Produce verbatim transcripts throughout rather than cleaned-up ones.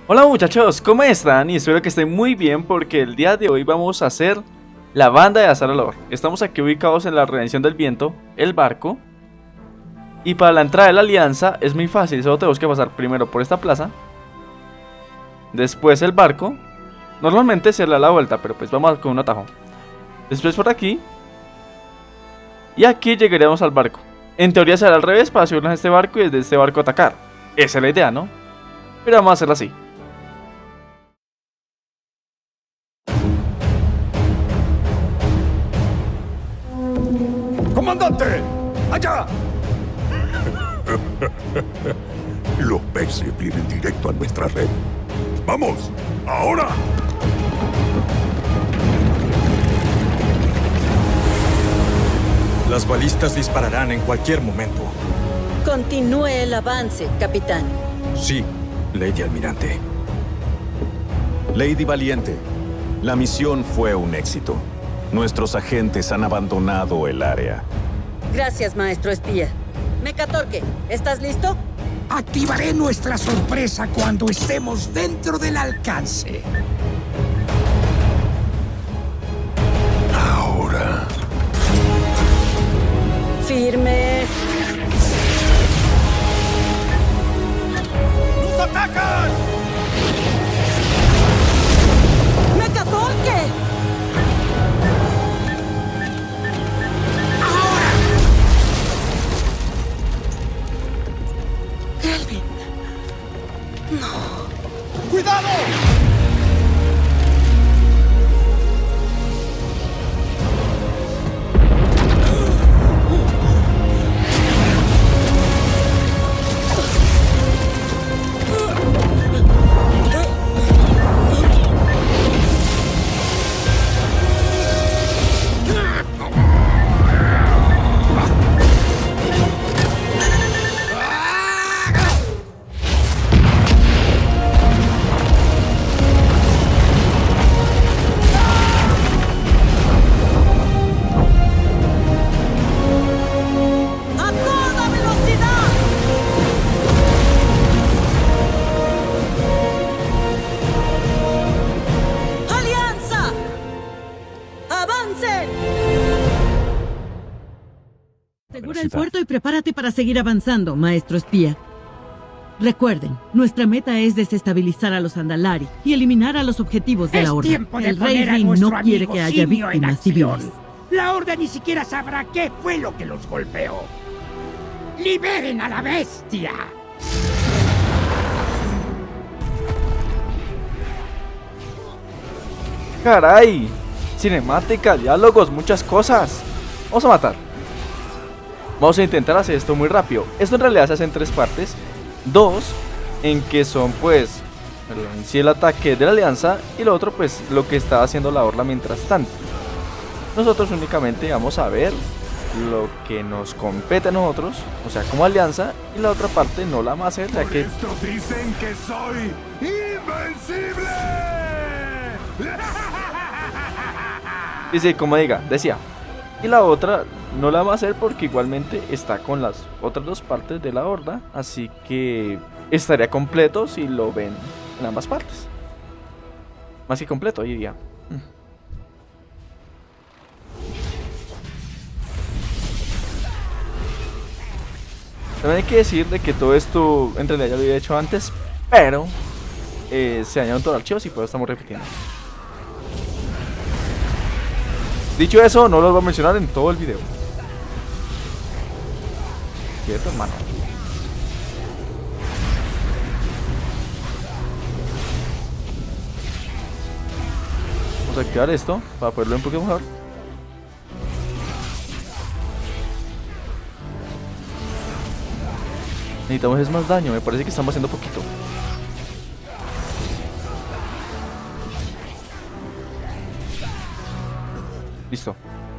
Hola muchachos, ¿cómo están? Y espero que estén muy bien porque el día de hoy vamos a hacer la banda de Azaralor. Estamos aquí ubicados en la Redención del Viento, el barco. Y para la entrada de la alianza es muy fácil, solo tenemos que pasar primero por esta plaza. Después el barco. Normalmente se le da la vuelta, pero pues vamos con un atajo. Después por aquí. Y aquí llegaríamos al barco. En teoría será al revés para subirnos a este barco y desde este barco atacar. Esa es la idea, ¿no? Pero vamos a hacerlo así. ¡Comandante! ¡Allá! Los peces vienen directo a nuestra red. ¡Vamos! ¡Ahora! Las balistas dispararán en cualquier momento. Continúe el avance, capitán. Sí, Lady Almirante. Lady Valiente, la misión fue un éxito. Nuestros agentes han abandonado el área. Gracias, maestro espía. Mecatorque, ¿estás listo? Activaré nuestra sorpresa cuando estemos dentro del alcance. Ahora. Firme. ¡Nos atacan! ¡Mecatorque! Kelvin. No. ¡Cuidado! Asegura el puerto y prepárate para seguir avanzando, maestro espía. Recuerden, nuestra meta es desestabilizar a los Andalari y eliminar a los objetivos de Es la Orden. tiempo de El Rey poner a Rin nuestro no quiere amigo que haya simio en víctimas acción. civiles. La Orden ni siquiera sabrá qué fue lo que los golpeó. ¡Liberen a la bestia! Caray, cinemática, diálogos, muchas cosas. Vamos a matar. Vamos a intentar hacer esto muy rápido. Esto en realidad se hace en tres partes. Dos, en que son pues en sí el ataque de la alianza. Y lo otro pues lo que está haciendo la Orla mientras tanto. Nosotros únicamente vamos a ver lo que nos compete a nosotros, o sea como alianza. Y la otra parte no la vamos a hacer, ya que Estos dicen que soy invencible. dice, como diga, decía. Y la otra no la vamos a hacer porque igualmente está con las otras dos partes de la horda. Así que estaría completo si lo ven en ambas partes. Más que completo, diría. También hay que decir de que todo esto en realidad ya lo había hecho antes, pero eh, se dañaron todos los archivos y por eso estamos repitiendo. Dicho eso, no los voy a mencionar en todo el video. Quieto, hermano. Vamos a activar esto para poderlo ver un poquito mejor. Necesitamos es más daño, me parece que estamos haciendo poquito. Listo.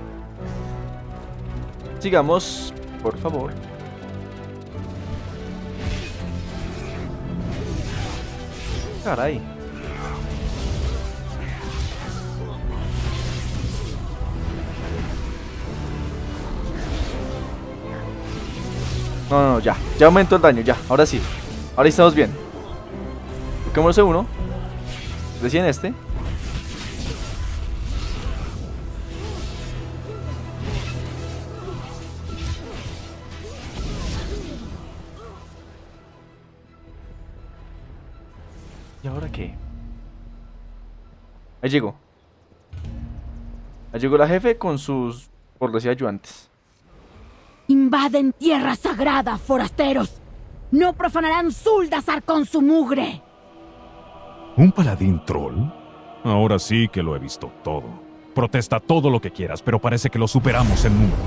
Sigamos, por favor. Caray. No, no, no, ya. Ya aumentó el daño, ya. Ahora sí. Ahora estamos bien. Toquémosle uno. Recién este. ¿Y ahora qué? Ahí llegó. Ahí llegó la jefe con sus, por decir, ayudantes. Invaden tierra sagrada, forasteros. No profanarán Zuldazar con su mugre. ¿Un paladín troll? Ahora sí que lo he visto todo. Protesta todo lo que quieras, pero parece que lo superamos en número.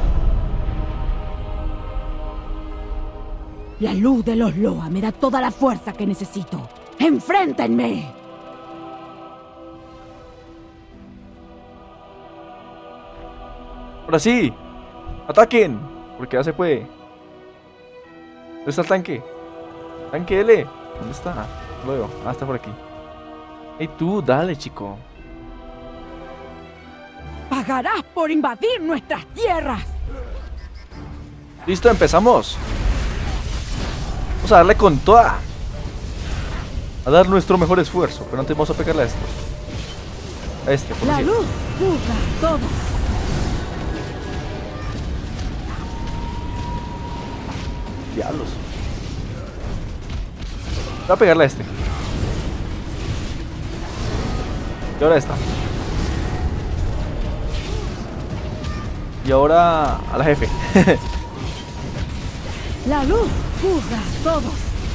La luz de los Loa me da toda la fuerza que necesito. ¡Enfréntenme! Ahora sí. ¡Ataquen! Porque ya se puede. ¿Dónde está el tanque? Tanque L. ¿Dónde está? Lo veo. Ah, está por aquí. Ey, tú, dale, chico. Pagarás por invadir nuestras tierras. Listo, empezamos. Vamos a darle con toda. A dar nuestro mejor esfuerzo. Pero antes vamos a pegarle a esto. A este, por La decir. luz juzga a todos. Diablos. Voy a pegarle a este. Y ahora esta. Y ahora a la jefe. La luz juzga a todos.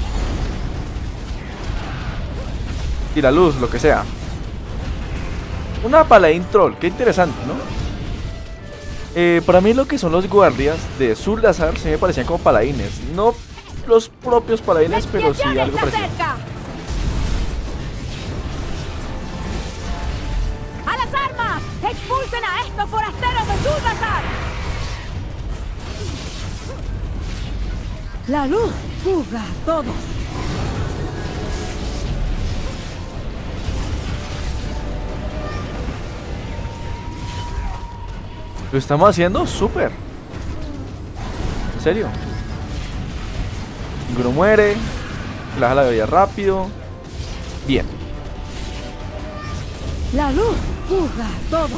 Y la luz, lo que sea. Una paladín troll, qué interesante, ¿no? Eh, para mí lo que son los guardias de Zuldazar se me parecían como paladines. No los propios paladines, pero sí algo parecido. ¡A las armas! ¡Expulsen a estos forasteros de Zuldazar! La luz juzga a todos. Lo estamos haciendo súper. En serio. Ninguno muere. La la vida rápido. Bien. La luz juzga a todos.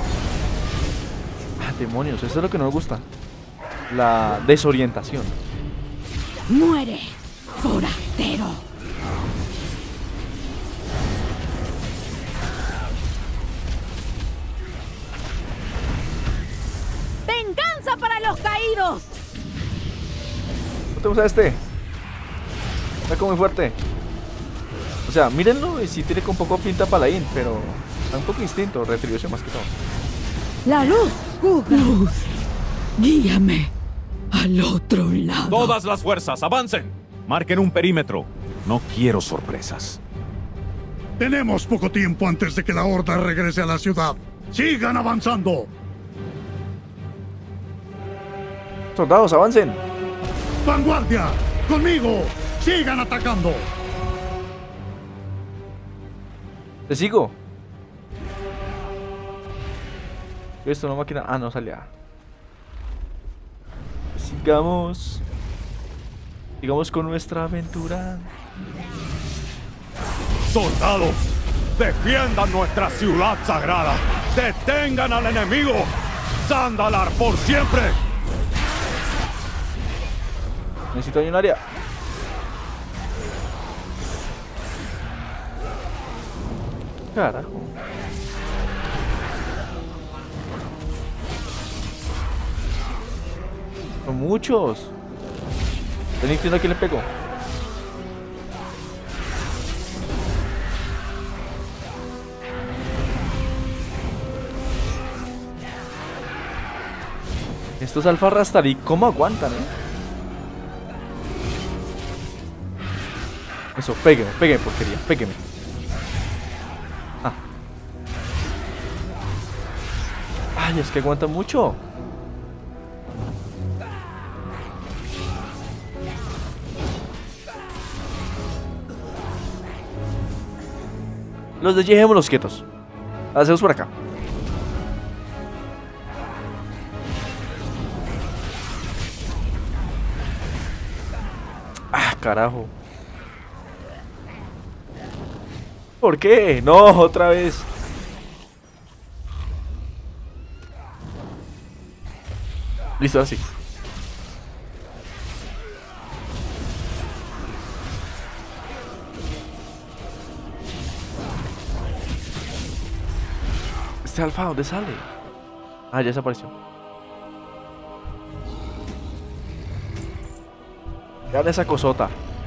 Ah, demonios, eso es lo que no me gusta. La desorientación. Muere, forastero. ¡Venganza para los caídos! ¿No te gusta este? Está como muy fuerte. O sea, mírenlo y sí tiene con poco pinta paladín, pero está un poco distinto, retribución más que todo. La luz juzga. Luz, guíame al otro lado. Todas las fuerzas, avancen. Marquen un perímetro. No quiero sorpresas. Tenemos poco tiempo antes de que la horda regrese a la ciudad. ¡Sigan avanzando! Soldados, avancen. ¡Vanguardia! ¡Conmigo! ¡Sigan atacando! Te sigo. Esto no máquina. Ah, no salía. Sigamos. Sigamos con nuestra aventura. ¡Soldados! ¡Defiendan nuestra ciudad sagrada! ¡Detengan al enemigo! ¡Zandalar por siempre! Necesito ahí un área. Carajo. Son muchos. No entiendo a quién le pegó. Estos alfa rastarí, ¿cómo aguantan, eh? Eso, pégueme, pégueme, porquería, pégueme. Ah. Ay, es que aguanta mucho. Los de dejémoslos quietos. Hacemos por acá. Ah, carajo. ¿Por qué? No, otra vez. Listo, así. Este alfa, ¿dónde sale? Ah, ya desapareció. Vean esa cosota.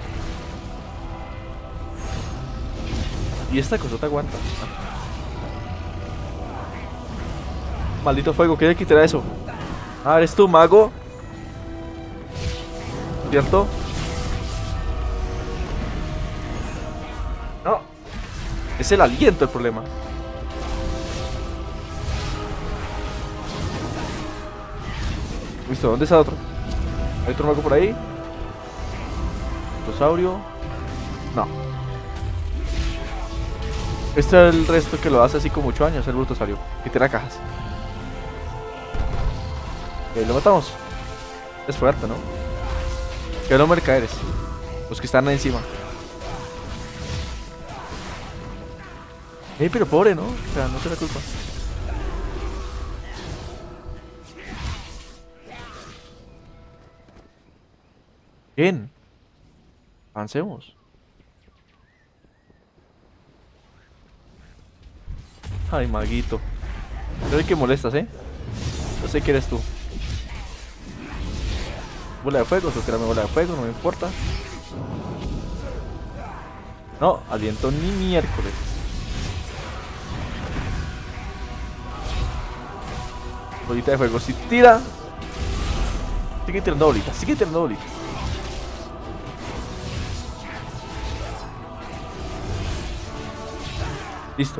Y esta cosota aguanta. Maldito fuego, ¿qué le quitará eso? Ah, ¿eres tú, mago? ¿Cierto? No. Es el aliento el problema. Listo, ¿dónde está otro? ¿Hay otro mago por ahí? Dinosaurio. No. Este es el resto que lo hace así con muchos años, el Brutosaurio, que tira cajas. Eh, lo matamos. Es fuerte, ¿no? Que los mercaderes, los que están ahí encima. Eh, pero pobre, ¿no? O sea, no se la culpa. Bien. Avancemos. Ay, maguito. Yo sé que molestas, ¿eh? Yo sé que eres tú. Bola de fuego, tírame bola de fuego, no me importa. No, aliento ni miércoles. Bolita de fuego, si tira. Sigue tirando bolitas, sigue tirando bolitas. Listo.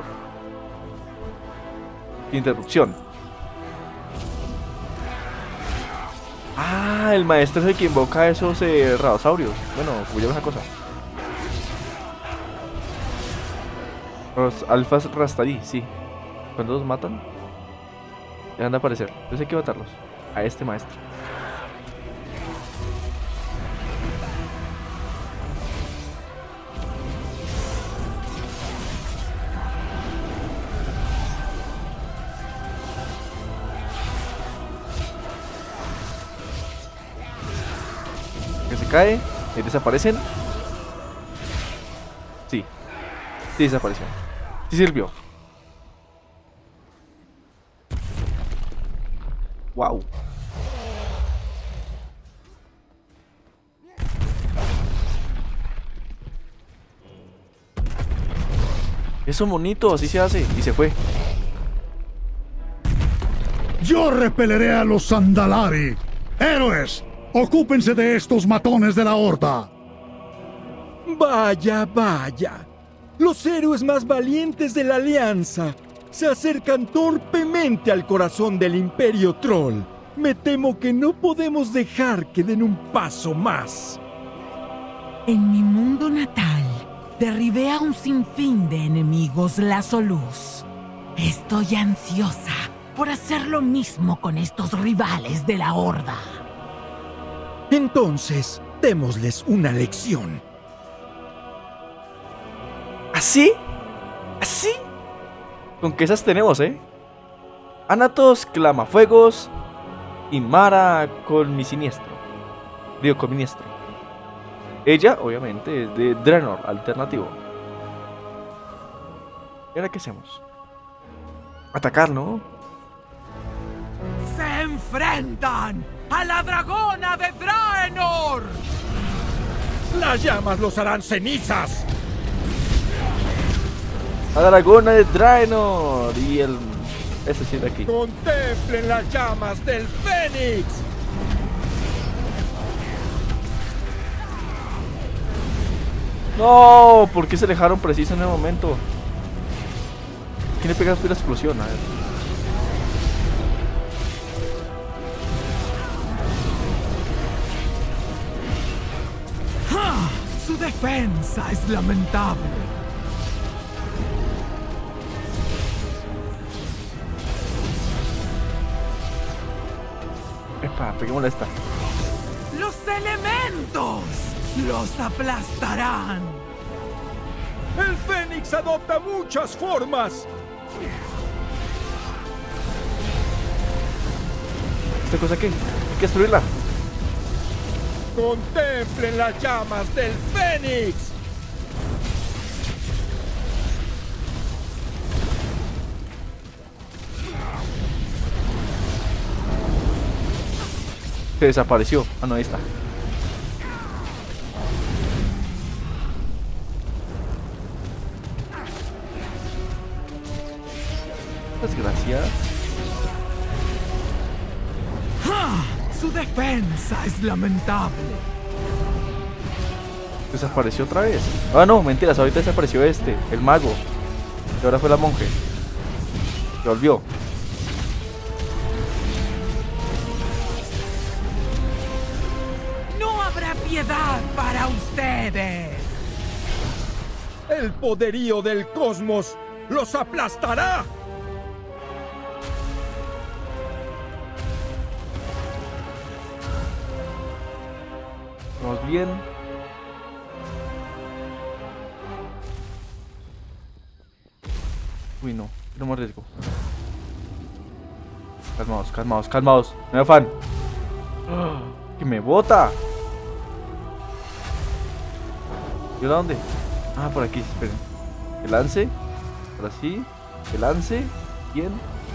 Interrupción. Ah, el maestro es el que invoca a esos eh, radosaurios. Bueno, como llama esa cosa. Los alfas rastarí, sí. Cuando los matan, dejan de aparecer. Entonces hay que matarlos. A este maestro. Cae, y desaparecen. Sí, sí desapareció. Sí sirvió. Wow. Eso monito, así se hace. Y se fue. Yo repeleré a los Sandalari. ¡Héroes! ¡Ocúpense de estos matones de la Horda! Vaya, vaya. Los héroes más valientes de la Alianza se acercan torpemente al corazón del Imperio Troll. Me temo que no podemos dejar que den un paso más. En mi mundo natal, derribé a un sinfín de enemigos Lazoluz. Estoy ansiosa por hacer lo mismo con estos rivales de la Horda. Entonces, démosles una lección. ¿Así? ¿Así? Con que esas tenemos, ¿eh? Anatos, Clamafuegos y Mara con mi siniestro. Digo, con mi siniestro. Ella, obviamente, es de Draenor, alternativo. ¿Y ahora qué hacemos? Atacar, ¿no? ¡Se enfrentan a la dragona de Draenor! ¡Las llamas los harán cenizas! La dragona de Draenor y el... Este sí de aquí. ¡Contemplen las llamas del Fénix! No, ¿por qué se dejaron preciso en el momento? ¿Quién le pega la explosión? A ver. ¡Ja! Su defensa es lamentable. Epa, peguémosle esta. ¡Los elementos los aplastarán! ¡El Fénix Fénix adopta muchas formas. ¿Esta cosa qué? Hay que destruirla. Contemplen las llamas del Fénix. Se desapareció. Ah, no, ahí está. Desgracia. Su defensa es lamentable. Desapareció otra vez. Ah, no, mentiras, ahorita desapareció este, el mago. Y ahora fue la monje. Se volvió. No habrá piedad para ustedes. El poderío del cosmos los aplastará. Vamos bien. Uy, no, no me arriesgo. Calmaos, calmaos, calmaos. No me afán. ¡Que me bota! ¿Y ahora dónde? Ah, por aquí, esperen. Que lance. Ahora sí. Que lance. Bien.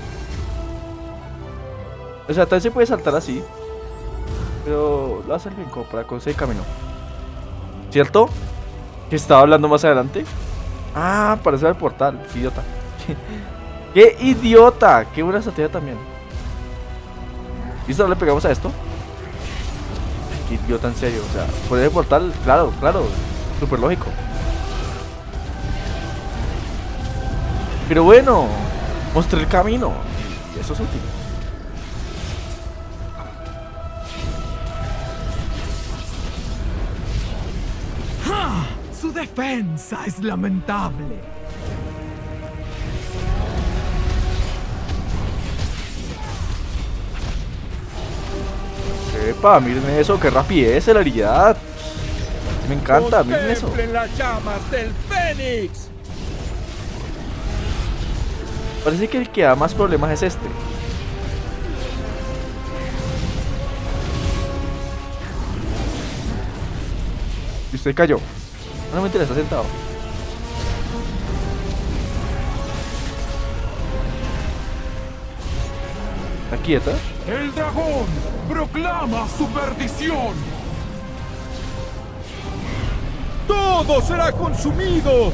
O sea, tal se puede saltar así. Pero lo va a hacer bien como para conseguir camino. ¿Cierto? ¿Que estaba hablando más adelante? Ah, parece el portal. Qué idiota. ¡Qué idiota! Qué buena estrategia también. ¿Listo? ¿Le pegamos a esto? Qué idiota, en serio. O sea, por el portal, claro, claro. Súper lógico. Pero bueno, mostré el camino. Y eso es útil. Su defensa es lamentable. Epa, miren eso, qué rapidez, celeridad. Me encanta, miren eso. Contemplen las llamas del Fénix. Parece que el que da más problemas es este. Y usted cayó. No, mentira, está sentado. ¿Está quieta? ¡El dragón proclama su perdición! ¡Todo será consumido!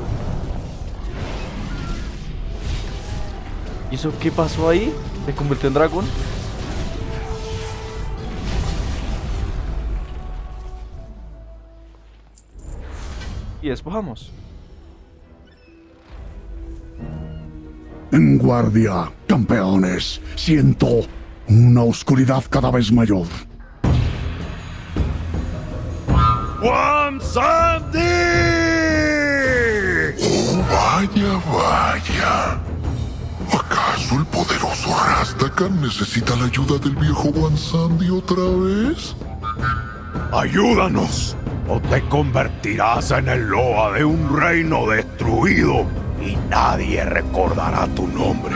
¿Y eso qué pasó ahí? ¿Se convirtió en dragón? Y despojamos. En guardia, campeones. Siento una oscuridad cada vez mayor. ¡Juan Sandy! Oh, vaya, vaya. ¿Acaso el poderoso Rastakan necesita la ayuda del viejo Juan Sandy otra vez? ¡Ayúdanos! O te convertirás en el Loa de un reino destruido y nadie recordará tu nombre.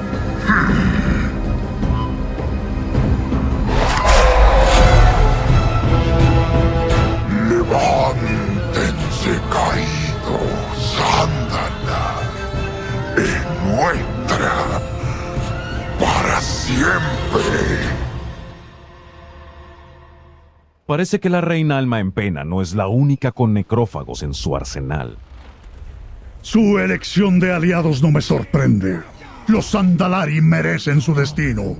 Levántense caídos, Zandalar. Es nuestra para siempre. Parece que la reina Alma en Pena no es la única con necrófagos en su arsenal. Su elección de aliados no me sorprende. Los Zandalari merecen su destino.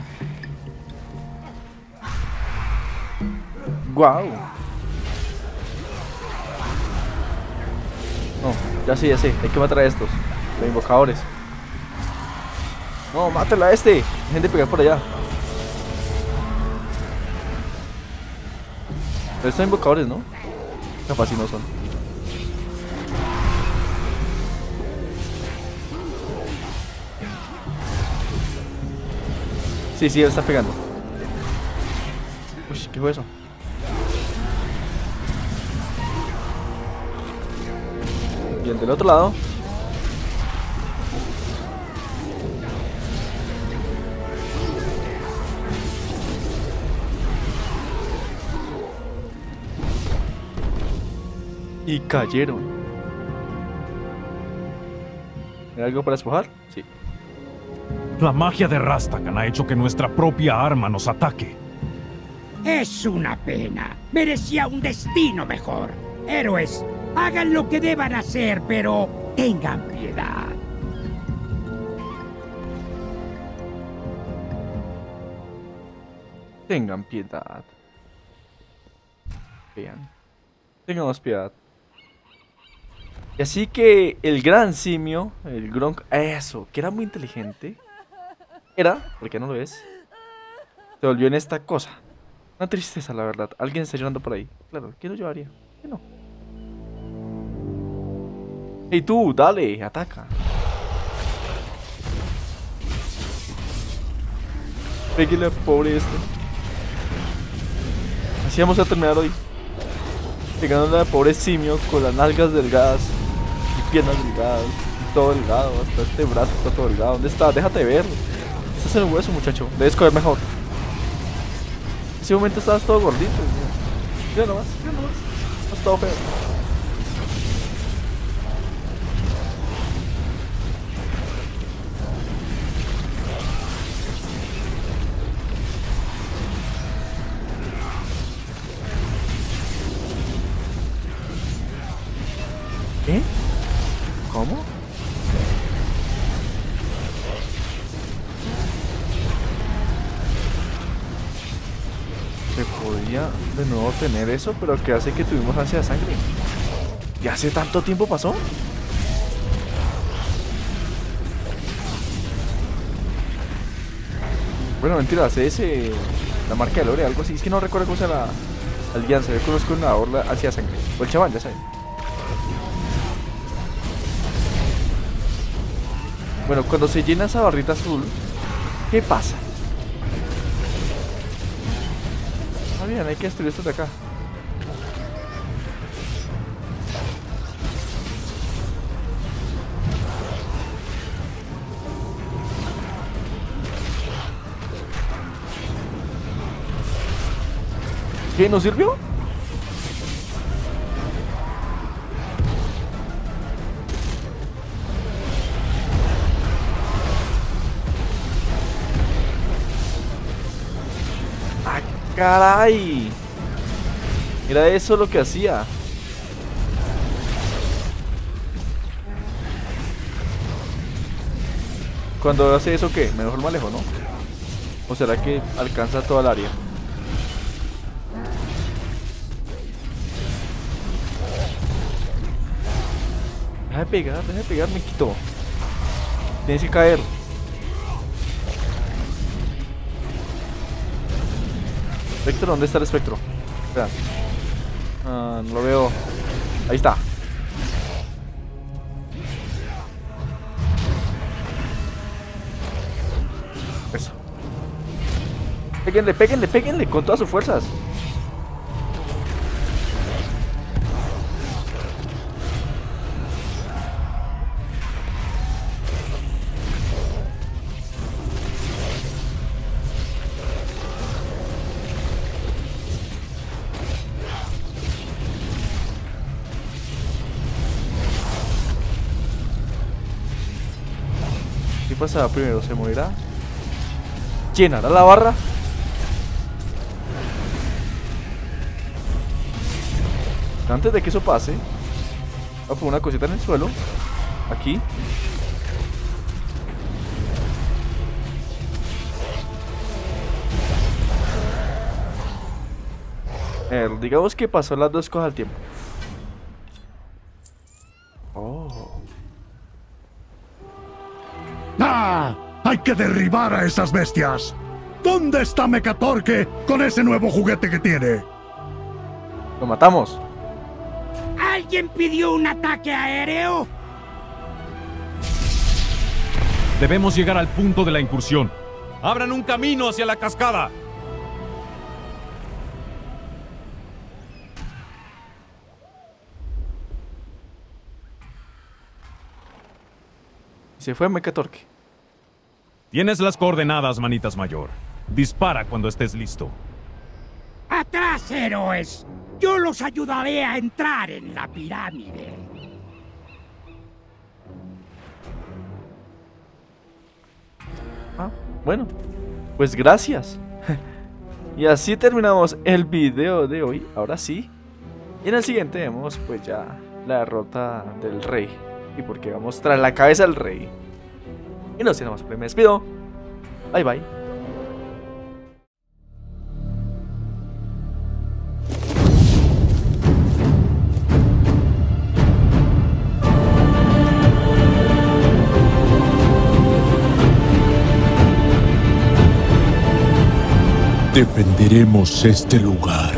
Guau. No, ya sé, ya sé. Hay que matar a estos. Los invocadores. No, mátela a este. Dejen de pegar por allá. Pero estos invocadores, ¿no? Capaz si no son. Sí, sí, él está pegando. Uy, ¿qué fue eso? Bien, del otro lado. Y cayeron. ¿Hay algo para despojar? Sí. La magia de Rastakhan ha hecho que nuestra propia arma nos ataque. Es una pena. Merecía un destino mejor. Héroes, hagan lo que deban hacer, pero tengan piedad. Tengan piedad. Vean. Tengamos piedad. Y así que el gran simio, el Gronk, eso, que era muy inteligente, era, porque no lo es, se volvió en esta cosa. Una tristeza, la verdad. Alguien está llorando por ahí. Claro, ¿quién lo llevaría? ¿Quién no? Hey tú, dale, ataca. Pégale, pobre este. Así vamos a terminar hoy. Pegándole al pobre simio con las nalgas delgadas y piernas delgadas y todo delgado. Hasta este brazo está todo delgado. ¿Dónde está? Déjate ver. Estás en el hueso, muchacho. Debes comer mejor. En ese momento estabas todo gordito. Mira, mira nomás, mira nomás. Estás todo feo. ¿Eh? ¿Cómo? Se podía de nuevo tener eso, pero ¿qué hace que tuvimos ansia de sangre? ¿Ya hace tanto tiempo pasó? Bueno, mentira, hace ese... La marca de Lore, algo así. Es que no recuerdo cómo se la alianza. Yo conozco una orla hacia sangre. O el chaval, ya saben. Bueno, cuando se llena esa barrita azul, ¿qué pasa? Ah, bien, hay que destruir esto de acá. ¿Qué? ¿Nos sirvió? ¡Caray! Era eso lo que hacía. Cuando hace eso, ¿qué? Mejor me alejo, ¿no? ¿O será que alcanza toda el área? Deja de pegar, deja de pegar, me quitó. Tienes que caer. Espectro, ¿dónde está el espectro? Espera. Ah, no lo veo. Ahí está. Eso. Péguenle, péguenle, péguenle con todas sus fuerzas. ¿Qué pasa primero? ¿Se morirá? ¿Llenará la barra? Antes de que eso pase, voy a poner una cosita en el suelo. Aquí. Eh, digamos que pasó las dos cosas al tiempo. Oh. ¡Ah! ¡Hay que derribar a esas bestias! ¿Dónde está Mekatorque con ese nuevo juguete que tiene? Lo matamos. ¿Alguien pidió un ataque aéreo? Debemos llegar al punto de la incursión. ¡Abran un camino hacia la cascada! Se fue Mecatorque. Tienes las coordenadas, Manitas Mayor. Dispara cuando estés listo. ¡Atrás, héroes! Yo los ayudaré a entrar en la pirámide. Ah, bueno, pues gracias. Y así terminamos el video de hoy, ahora sí. Y en el siguiente vemos pues ya la derrota del rey. Y porque vamos tras la cabeza del rey. Y no sé nada más, pues me despido. Bye bye. Defenderemos este lugar.